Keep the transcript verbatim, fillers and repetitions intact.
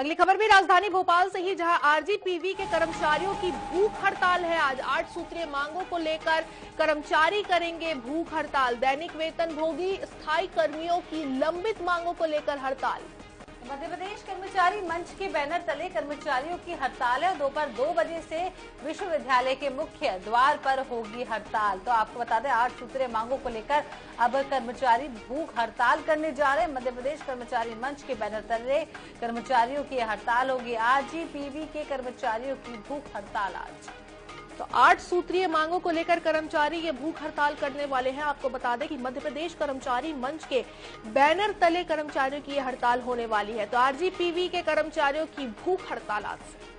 अगली खबर भी राजधानी भोपाल से ही, जहां आरजीपीवी के कर्मचारियों की भूख हड़ताल है। आज आठ सूत्रीय मांगों को लेकर कर्मचारी करेंगे भूख हड़ताल। दैनिक वेतन भोगी स्थायी कर्मियों की लंबित मांगों को लेकर हड़ताल। मध्य प्रदेश कर्मचारी मंच के बैनर तले कर्मचारियों की हड़ताल है। दोपहर दो बजे से विश्वविद्यालय के मुख्य द्वार पर होगी हड़ताल। तो आपको बता दें, आठ सूत्रीय मांगों को लेकर अब कर्मचारी भूख हड़ताल करने जा रहे हैं। मध्य प्रदेश कर्मचारी मंच के बैनर तले कर्मचारियों की हड़ताल होगी। आरजीपीवी के कर्मचारियों की भूख हड़ताल आज। तो आठ सूत्रीय मांगों को लेकर कर्मचारी ये भूख हड़ताल करने वाले हैं। आपको बता दें कि मध्य प्रदेश कर्मचारी मंच के बैनर तले कर्मचारियों की ये हड़ताल होने वाली है। तो आरजीपीवी के कर्मचारियों की भूख हड़ताल आज से।